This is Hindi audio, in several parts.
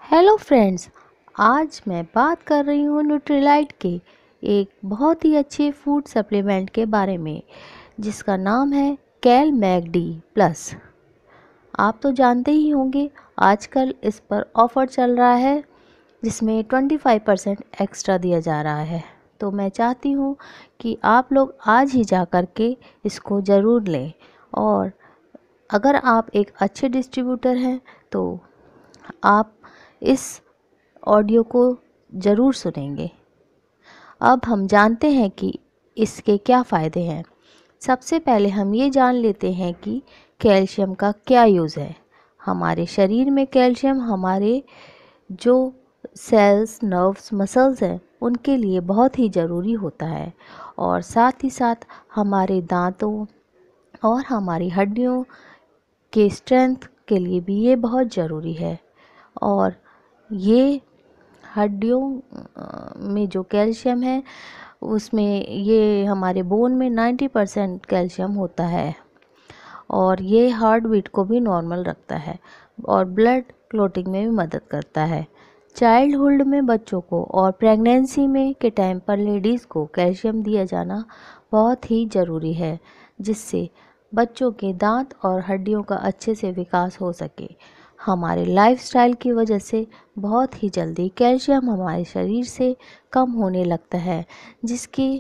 Hello friends. आज मैं बात कर रही हूँ न्यूट्रीलाइट के एक बहुत ही अच्छे फूड सप्लीमेंट के बारे में जिसका नाम है कैल मैगडी प्लस। आप तो जानते ही होंगे आजकल इस पर ऑफ़र चल रहा है जिसमें 25% एक्स्ट्रा दिया जा रहा है। तो मैं चाहती हूँ कि आप लोग आज ही जा कर के इसको ज़रूर लें, और अगर आप एक अच्छे डिस्ट्रीब्यूटर हैं तो आप इस ऑडियो को ज़रूर सुनेंगे। अब हम जानते हैं कि इसके क्या फ़ायदे हैं। सबसे पहले हम ये जान लेते हैं कि कैल्शियम का क्या यूज़ है। हमारे शरीर में कैल्शियम हमारे जो सेल्स, नर्व्स, मसल्स हैं उनके लिए बहुत ही ज़रूरी होता है, और साथ ही साथ हमारे दांतों और हमारी हड्डियों के स्ट्रेंथ के लिए भी ये बहुत ज़रूरी है। और ये हड्डियों में जो कैल्शियम है उसमें ये हमारे बोन में 90% कैल्शियम होता है, और ये हार्ट बीट को भी नॉर्मल रखता है और ब्लड क्लॉटिंग में भी मदद करता है। चाइल्डहुड में बच्चों को और प्रेगनेंसी में के टाइम पर लेडीज़ को कैल्शियम दिया जाना बहुत ही ज़रूरी है, जिससे बच्चों के दांत और हड्डियों का अच्छे से विकास हो सके। हमारे लाइफस्टाइल की वजह से बहुत ही जल्दी कैल्शियम हमारे शरीर से कम होने लगता है, जिसकी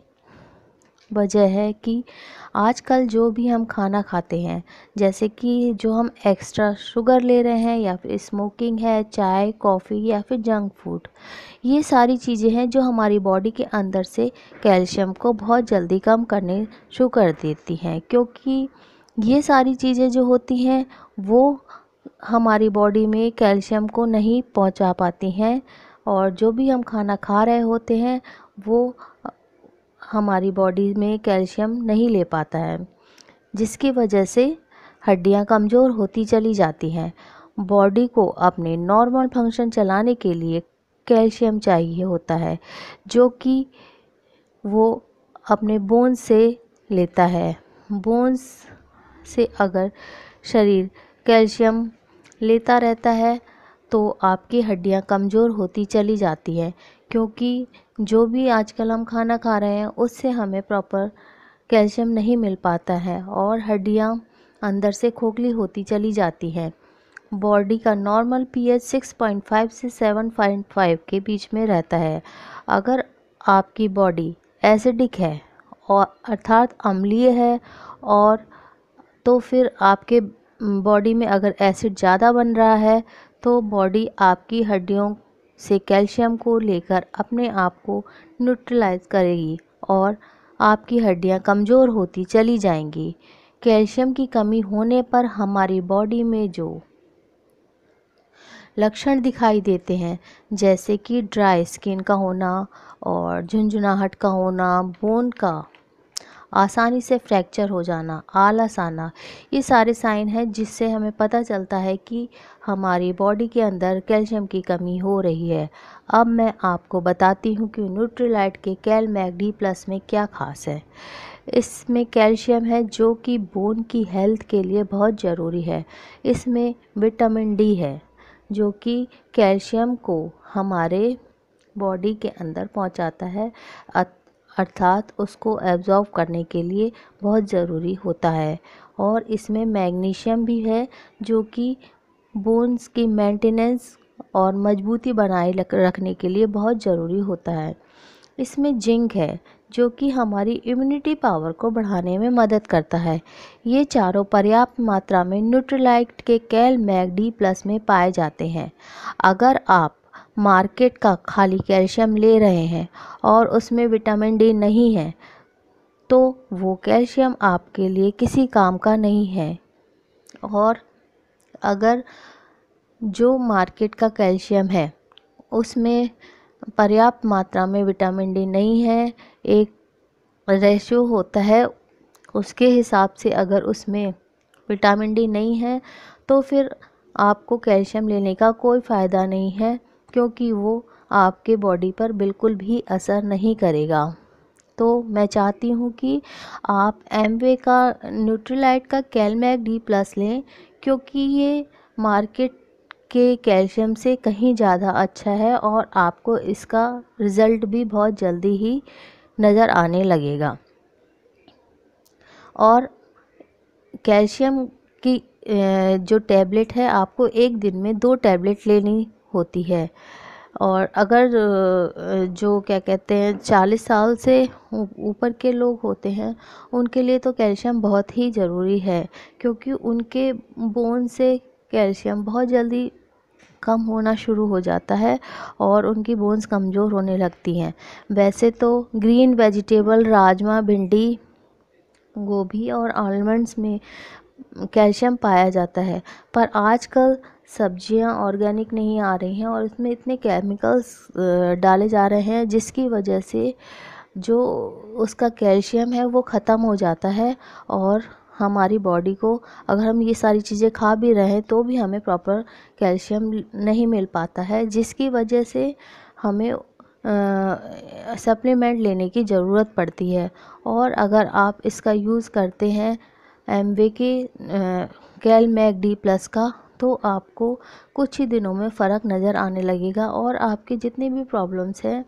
वजह है कि आजकल जो भी हम खाना खाते हैं, जैसे कि जो हम एक्स्ट्रा शुगर ले रहे हैं या फिर स्मोकिंग है, चाय, कॉफ़ी या फिर जंक फूड, ये सारी चीज़ें हैं जो हमारी बॉडी के अंदर से कैल्शियम को बहुत जल्दी कम करने शुरू कर देती हैं, क्योंकि ये सारी चीज़ें जो होती हैं वो हमारी बॉडी में कैल्शियम को नहीं पहुंचा पाती हैं, और जो भी हम खाना खा रहे होते हैं वो हमारी बॉडी में कैल्शियम नहीं ले पाता है, जिसकी वजह से हड्डियां कमज़ोर होती चली जाती हैं। बॉडी को अपने नॉर्मल फंक्शन चलाने के लिए कैल्शियम चाहिए होता है, जो कि वो अपने बोन्स से लेता है। बोन्स से अगर शरीर कैल्शियम लेता रहता है तो आपकी हड्डियां कमज़ोर होती चली जाती हैं, क्योंकि जो भी आजकल हम खाना खा रहे हैं उससे हमें प्रॉपर कैल्शियम नहीं मिल पाता है और हड्डियां अंदर से खोखली होती चली जाती हैं। बॉडी का नॉर्मल पीएच 6.5 से 7.5 के बीच में रहता है। अगर आपकी बॉडी एसिडिक है और अर्थात अम्लीय है, और तो फिर आपके बॉडी में अगर एसिड ज़्यादा बन रहा है तो बॉडी आपकी हड्डियों से कैल्शियम को लेकर अपने आप को न्यूट्रलाइज करेगी और आपकी हड्डियां कमज़ोर होती चली जाएंगी। कैल्शियम की कमी होने पर हमारी बॉडी में जो लक्षण दिखाई देते हैं, जैसे कि ड्राई स्किन का होना और झुंझुनाहट का होना, बोन का आसानी से फ्रैक्चर हो जाना, आलस आना, ये सारे साइन हैं जिससे हमें पता चलता है कि हमारी बॉडी के अंदर कैल्शियम की कमी हो रही है। अब मैं आपको बताती हूँ कि न्यूट्रीलाइट के कैल मैगडी प्लस में क्या खास है। इसमें कैल्शियम है जो कि बोन की हेल्थ के लिए बहुत ज़रूरी है। इसमें विटामिन डी है जो कि कैल्शियम को हमारे बॉडी के अंदर पहुंचाता है, अर्थात उसको एब्जॉर्ब करने के लिए बहुत ज़रूरी होता है। और इसमें मैग्नीशियम भी है जो कि बोन्स की मेंटेनेंस और मजबूती बनाए रखने के लिए बहुत ज़रूरी होता है। इसमें जिंक है जो कि हमारी इम्यूनिटी पावर को बढ़ाने में मदद करता है। ये चारों पर्याप्त मात्रा में न्यूट्रीलाइट के कैल मैगडी प्लस में पाए जाते हैं। अगर आप मार्केट का खाली कैल्शियम ले रहे हैं और उसमें विटामिन डी नहीं है तो वो कैल्शियम आपके लिए किसी काम का नहीं है। और अगर जो मार्केट का कैल्शियम है उसमें पर्याप्त मात्रा में विटामिन डी नहीं है, एक रेशियो होता है उसके हिसाब से, अगर उसमें विटामिन डी नहीं है तो फिर आपको कैल्शियम लेने का कोई फ़ायदा नहीं है, क्योंकि वो आपके बॉडी पर बिल्कुल भी असर नहीं करेगा। तो मैं चाहती हूँ कि आप एमवे का न्यूट्रीलाइट का कैलमैग डी प्लस लें, क्योंकि ये मार्केट के कैल्शियम से कहीं ज़्यादा अच्छा है और आपको इसका रिज़ल्ट भी बहुत जल्दी ही नज़र आने लगेगा। और कैल्शियम की जो टैबलेट है आपको एक दिन में 2 टैबलेट लेनी होती है। और अगर जो क्या कहते हैं 40 साल से ऊपर के लोग होते हैं उनके लिए तो कैल्शियम बहुत ही ज़रूरी है, क्योंकि उनके बोन से कैल्शियम बहुत जल्दी कम होना शुरू हो जाता है और उनकी बोन्स कमज़ोर होने लगती हैं। वैसे तो ग्रीन वेजिटेबल राजमा, भिंडी, गोभी और आलमंड्स में कैल्शियम पाया जाता है, पर आजकल सब्जियां ऑर्गेनिक नहीं आ रही हैं और इसमें इतने केमिकल्स डाले जा रहे हैं जिसकी वजह से जो उसका कैल्शियम है वो ख़त्म हो जाता है। और हमारी बॉडी को अगर हम ये सारी चीज़ें खा भी रहे हैं तो भी हमें प्रॉपर कैल्शियम नहीं मिल पाता है, जिसकी वजह से हमें सप्लीमेंट लेने की ज़रूरत पड़ती है। और अगर आप इसका यूज़ करते हैं एमवे के कैल मैग डी प्लस का, तो आपको कुछ ही दिनों में फ़र्क नज़र आने लगेगा और आपके जितनी भी प्रॉब्लम्स हैं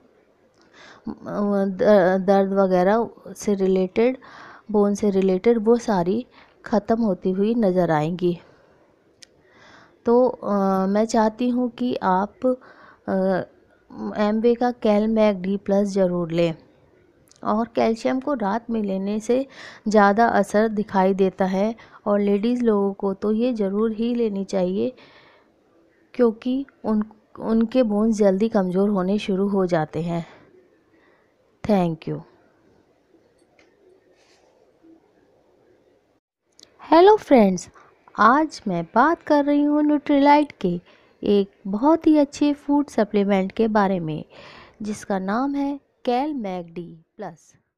दर्द वगैरह से रिलेटेड, बोन से रिलेटेड, वो सारी ख़त्म होती हुई नज़र आएंगी। तो मैं चाहती हूँ कि आप एमवे का कैल मैग डी प्लस ज़रूर लें। और कैल्शियम को रात में लेने से ज़्यादा असर दिखाई देता है और लेडीज़ लोगों को तो ये ज़रूर ही लेनी चाहिए, क्योंकि उनके बोन्स जल्दी कमज़ोर होने शुरू हो जाते हैं। Thank you. हेलो फ्रेंड्स, आज मैं बात कर रही हूँ न्यूट्रीलाइट के एक बहुत ही अच्छे फूड सप्लीमेंट के बारे में जिसका नाम है कैल मैग डी प्लस।